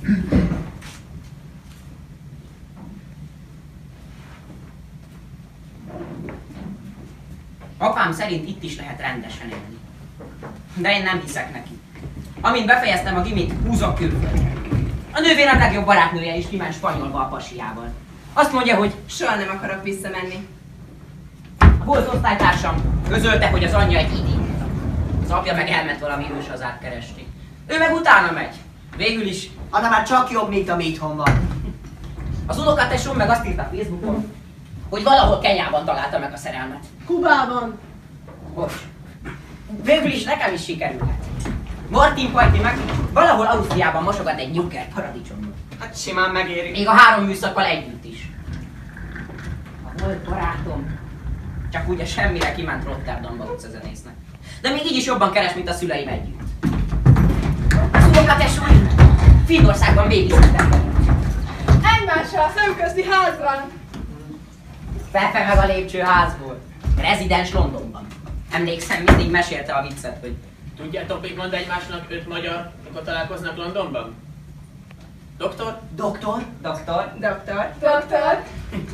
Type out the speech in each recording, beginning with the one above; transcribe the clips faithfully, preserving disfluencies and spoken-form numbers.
Apám szerint itt is lehet rendesen élni. De én nem hiszek neki. Amint befejeztem a gimit, húzok külföldre. A nővérem legjobb barátnője is kiment Spanyolba a pasiával. Azt mondja, hogy soha nem akarok visszamenni. A volt osztálytársam közölte, hogy az anyja egy idióta. Az apja meg elment valami őshazát keresni. Ő meg utána megy. Végül is... Anna már csak jobb, mint ami itthon van. Az unokatesóm meg azt írta Facebookon, hogy valahol Kenyában találta meg a szerelmet. Kubában. Bocs. Végül is nekem is sikerülhet. Martin Pajti meg valahol Ausztriában mosogat egy nyukker paradicsomot. Hát simán megéri. Még a három műszakkal együtt is. A volt barátom csak ugye semmire kiment Rotterdamba utcazenésznek. De még így is jobban keres, mint a szüleim együtt. Az unokatesóim Finnországban babysitterben. Egymással a szemközti házban. Pepe meg a lépcsőházból. Rezidens Londonban. Emlékszem, mindig mesélte a viccet, hogy tudjátok, még mond egymásnak öt magyar, amikor találkoznak Londonban? Doktor? Doktor? Doktor? Doktor? Doktor?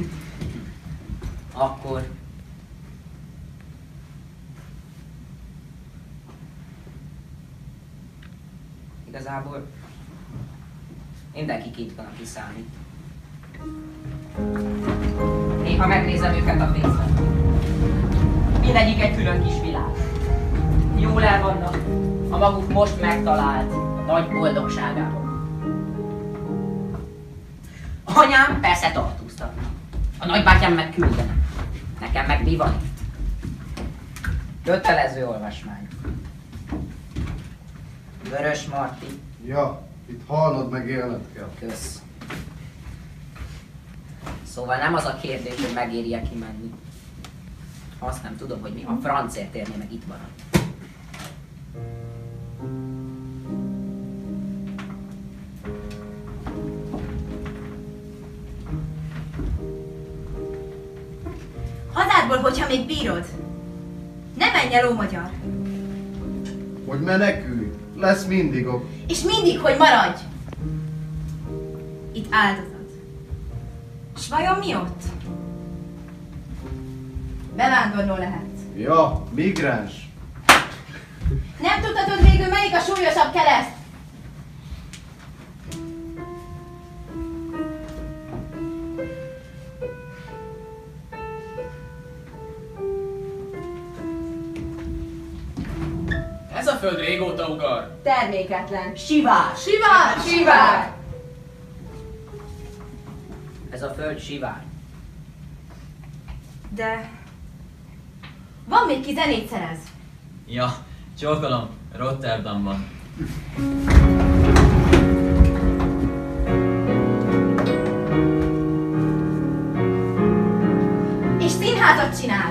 Akkor... Igazából... mindenki itt van, aki számít. Néha megnézem őket a Facebookon. Mindegyik egy külön kis világ. Jól el vannak a maguk most megtalált nagy boldogságában. Anyám persze tartóztatna. A nagybátyám meg küldene. Nekem meg mi van itt? Kötelező olvasmány. Vörös Marti. Ja, itt halnod meg élned kell. Kösz. Szóval nem az a kérdés, hogy megéri-e kimenni. Azt nem tudom, hogy mi a francért érné meg itt maradni. Hazádból, hogyha még bírod, ne menj el, ó magyar. Hogy menekülj, lesz mindig ok. És mindig, hogy maradj. Itt áldozat. S vajon mi ott? Bevándorló lehet. Ja, migráns. Nem tudhatod végül, melyik a súlyosabb kereszt? Ez a föld régóta ugar. Terméketlen. Sivár! Sivár! Sivár! Ez a föld sivár. De... van még ki zenét szerez. Ja, csókolom, Rotterdamban. És színházat csinál.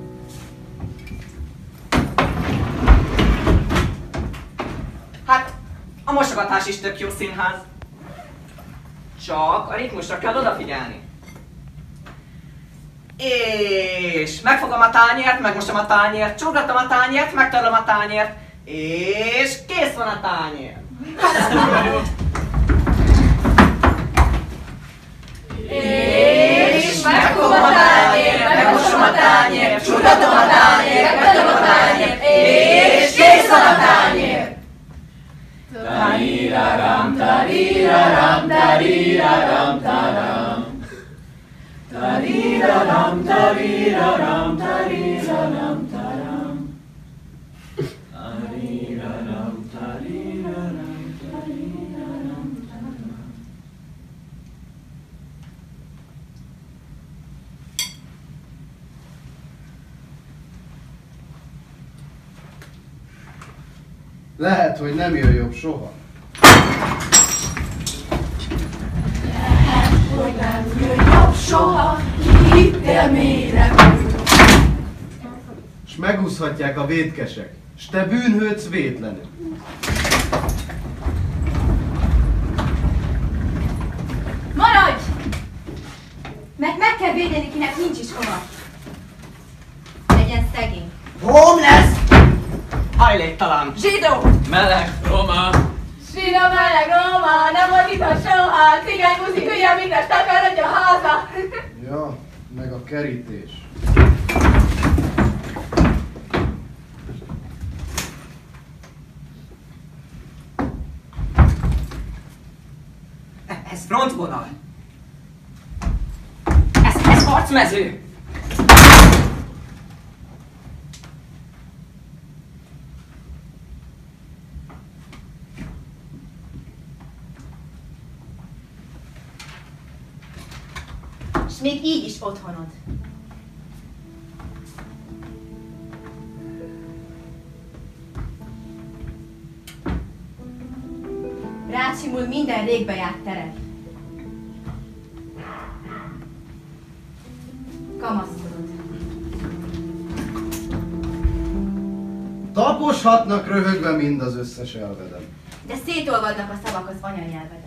Hát, a mosogatás is tök jó színház. Csak a ritmusra kell odafigyelni. És megfogom a tányért, megmosom a tányért, csúgatom a tányért, megtörlöm a tányért, és kész van a tányér. És megfogom a tányért, megmosom a tányért, csúgatom a tányért, megtörlöm a tányért, és kész van a tányér. Tariraram, tariraram, tariraram, taram. Tariraram, tariraram, tariraram, taram. Tariraram, tariraram, tariraram, taram. Lehet, hogy nem jön jobb soha. Hogy nem jön jobb soha, hittél mélyre. S megúszhatják a vétkesek, s te bűnhődsz vétlenül. Maradj! Mert meg kell védeni, kinek nincs is hova. Legyen szegény. Homeless! Hajléktalan! Zsidó! Meleg, Roma! Stina meleg Róma, nem volt itt a soha, cigány buszi hülye, mindest takarodja haza. Ja, meg a kerítés. Ez frontvonal. Ez, ez harcmező. És még így is otthonod. Rácsimul minden régbe járt teret. Kamaszkodod. Taposhatnak röhögve mind az összes elvedem. De szétolvadnak a szavak az anyanyelveden.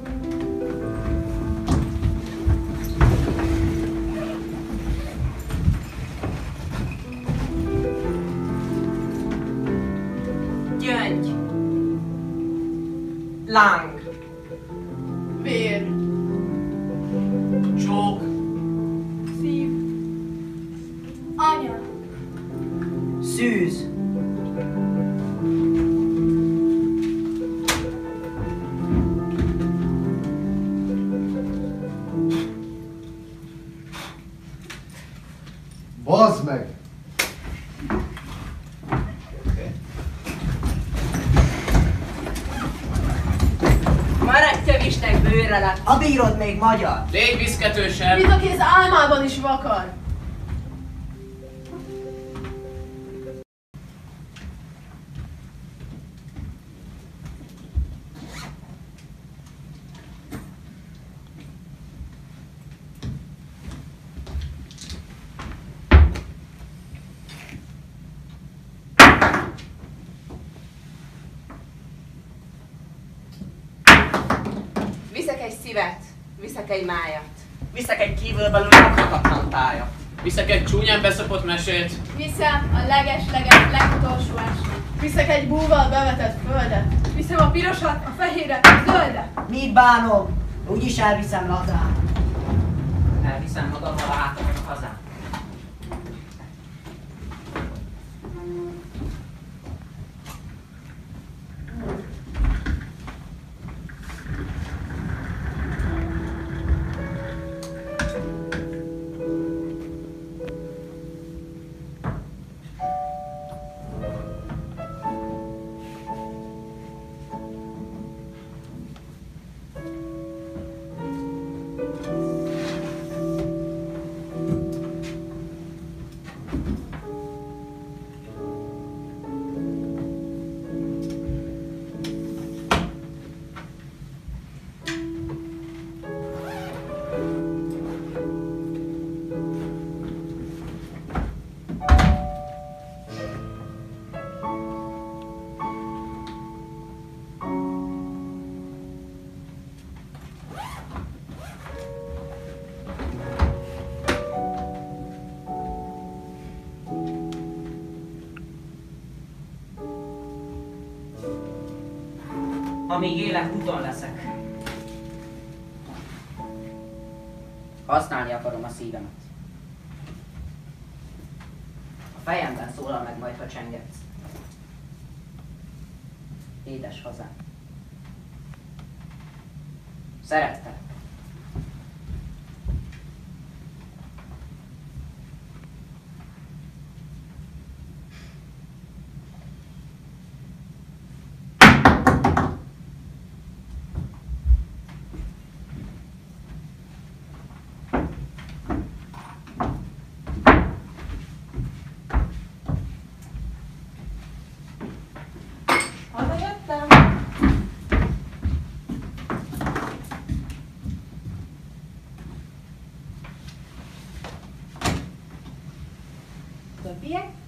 Gyöngy. Láng. Vér. Csók. Szív. Anya. Szűz. Bazd meg! Maradj tövisnek bőrre lát, ha bírod még magyar. Légy viszketősebb. Mint aki az álmában is vakar. Viszek egy szívet, viszek egy májat. Viszek egy kívülbelül lakhatatlan tájat. Viszek egy csúnyán beszopott mesét. Viszem a leges-leges legutolsó esélyt. Viszek egy búval bevetett földet. Viszem a pirosat, a fehéret, a zöldet. Mit bánom? Úgyis elviszem lazán. Elviszem magammal látom a hazám. Amíg élek, úton leszek. Használni akarom a szívemet. A fejemben szólal meg majd, ha csengetsz. Édes hazám. Szerettelek. Többiek?